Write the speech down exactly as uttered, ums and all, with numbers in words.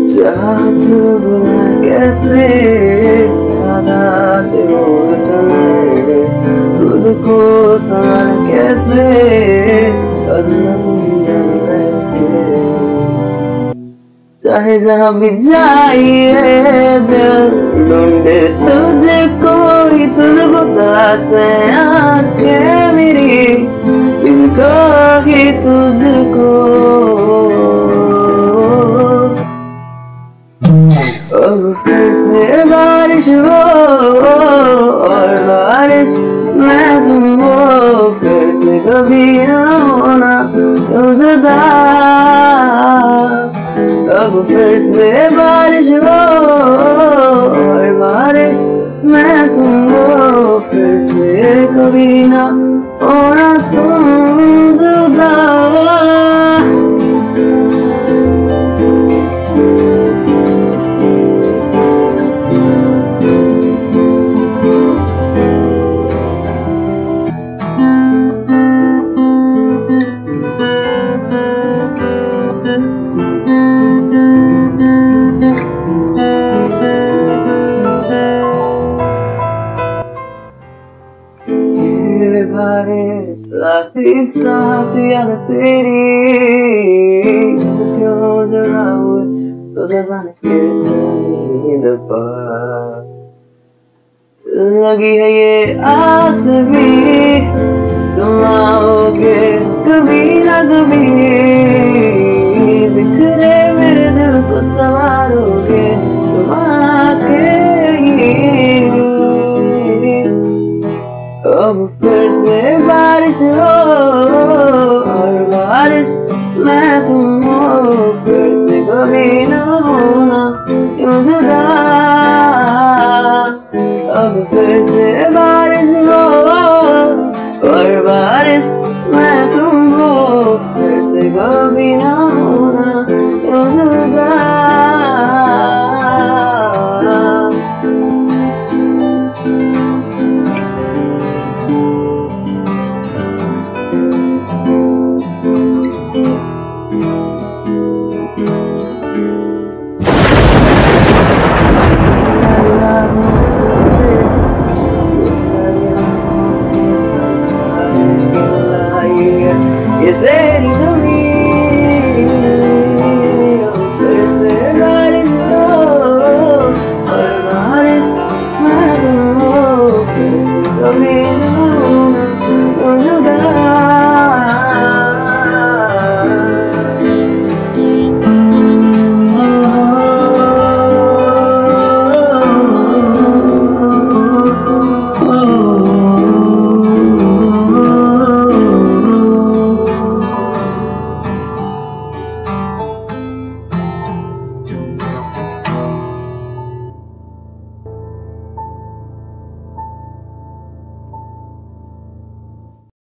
चाहत बुला कैसे याद आते हो इतने, खुद को संभाल कैसे अधूरा तुम डर रहते। चाहे जहाँ भी जाइए दिल ढूंढे तुझे, कोई तुझको तलाश है आंखें मेरी, तुझको ही तुझको। अब फिर से बारिश हो और बारिश मैं तुम हो, फिर से कभी ना होना यूं जुदा। अब फिर से बारिश हो और बारिश मैं तुम हो, फिर से कभी ना होना तुम जुदा। बारिश लाती साथ याद तेरी, क्यों जरा हुए तो जाने कितनी दफा लगी है ये आस भी, तुम आओगे कभी ना कभी, बिखरे मेरे दिल को संवारोगे तुम आके ही। अब फिर से बारिश हो और बारिश मैं तुम हो, फिर से कभी ना होना यूं जुदा। अब फिर से बारिश हो और बारिश मैं तुम हो, फिर से कभी ना होना यूं जुदा।